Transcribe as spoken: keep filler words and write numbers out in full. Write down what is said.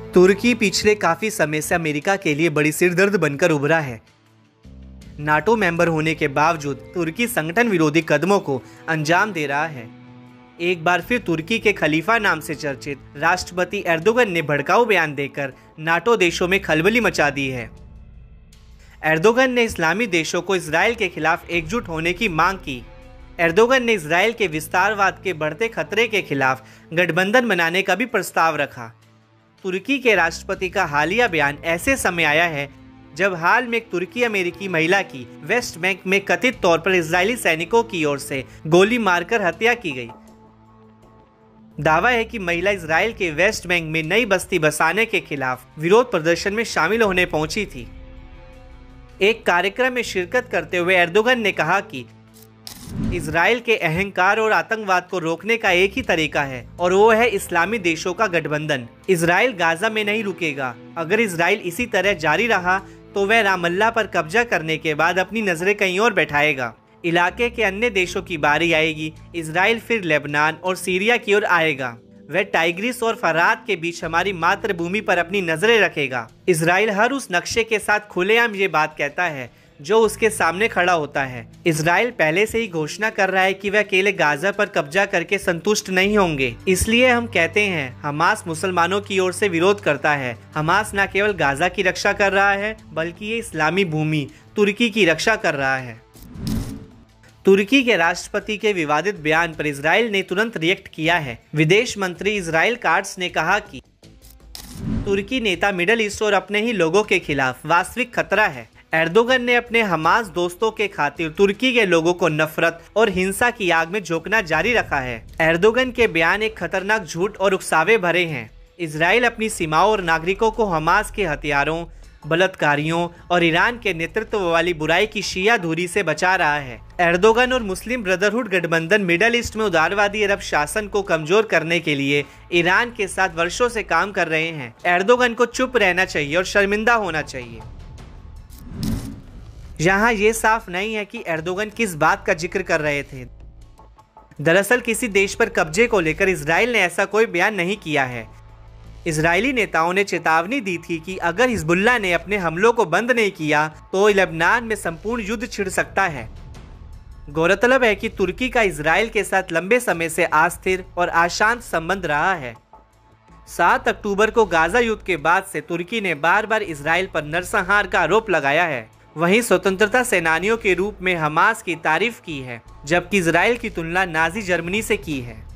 तुर्की पिछले काफी समय से अमेरिका के लिए बड़ी सिरदर्द बनकर उभरा है। नाटो मेंबर होने के बावजूद तुर्की संगठन विरोधी कदमों को अंजाम दे रहा है। एक बार फिर तुर्की के खलीफा नाम से चर्चित राष्ट्रपति एर्दोगन ने भड़काऊ बयान देकर नाटो देशों में खलबली मचा दी है। एर्दोगन ने इस्लामी देशों को इजराइल के खिलाफ एकजुट होने की मांग की। एर्दोगन ने इजराइल के विस्तारवाद के बढ़ते खतरे के खिलाफ गठबंधन बनाने का भी प्रस्ताव रखा। तुर्की के राष्ट्रपति का हालिया बयान ऐसे समय आया है जब हाल में एक तुर्की अमेरिकी महिला की वेस्ट बैंक में कथित तौर पर इजरायली सैनिकों की ओर से गोली मारकर हत्या की गई। दावा है कि महिला इजराइल के वेस्ट बैंक में नई बस्ती बसाने के खिलाफ विरोध प्रदर्शन में शामिल होने पहुंची थी। एक कार्यक्रम में शिरकत करते हुए एर्दोगन ने कहा कि इजराइल के अहंकार और आतंकवाद को रोकने का एक ही तरीका है और वो है इस्लामी देशों का गठबंधन। इजराइल गाजा में नहीं रुकेगा। अगर इजराइल इसी तरह जारी रहा तो वह रामल्ला पर कब्जा करने के बाद अपनी नजरें कहीं और बैठाएगा। इलाके के अन्य देशों की बारी आएगी। इजराइल फिर लेबनान और सीरिया की ओर आएगा। वह टाइग्रिस और फरात के बीच हमारी मातृभूमि पर अपनी नजरें रखेगा। इजराइल हर उस नक्शे के साथ खुलेआम ये बात कहता है जो उसके सामने खड़ा होता है। इजराइल पहले से ही घोषणा कर रहा है कि वह अकेले गाजा पर कब्जा करके संतुष्ट नहीं होंगे। इसलिए हम कहते हैं हमास मुसलमानों की ओर से विरोध करता है। हमास न केवल गाजा की रक्षा कर रहा है बल्कि ये इस्लामी भूमि तुर्की की रक्षा कर रहा है। तुर्की के राष्ट्रपति के विवादित बयान पर इजराइल ने तुरंत रिएक्ट किया है। विदेश मंत्री इजराइल काट्स ने कहा कि तुर्की नेता मिडल ईस्ट और अपने ही लोगों के खिलाफ वास्तविक खतरा है। एर्दोगन ने अपने हमास दोस्तों के खातिर तुर्की के लोगों को नफरत और हिंसा की आग में झोंकना जारी रखा है। एर्दोगन के बयान एक खतरनाक झूठ और उकसावे भरे हैं। इजराइल अपनी सीमाओं और नागरिकों को हमास के हथियारों, बलात्कारियों और ईरान के नेतृत्व वाली बुराई की शिया धुरी से बचा रहा है। एर्दोगन और मुस्लिम ब्रदरहुड गठबंधन मिडल ईस्ट में उदारवादी अरब शासन को कमजोर करने के लिए ईरान के साथ वर्षों से काम कर रहे हैं। एर्दोगन को चुप रहना चाहिए और शर्मिंदा होना चाहिए। यहाँ ये साफ नहीं है कि एर्दोगन किस बात का जिक्र कर रहे थे। दरअसल किसी देश पर कब्जे को लेकर इजराइल ने ऐसा कोई बयान नहीं किया है। इजरायली नेताओं ने चेतावनी दी थी कि अगर हिजबुल्लाह ने अपने हमलों को बंद नहीं किया तो लेबनान में संपूर्ण युद्ध छिड़ सकता है। गौरतलब है कि तुर्की का इजराइल के साथ लंबे समय से अस्थिर और अशांत संबंध रहा है। सात अक्टूबर को गाजा युद्ध के बाद से तुर्की ने बार बार इजराइल पर नरसंहार का आरोप लगाया है। वहीं स्वतंत्रता सेनानियों के रूप में हमास की तारीफ की है, जबकि इजराइल की तुलना नाजी जर्मनी से की है।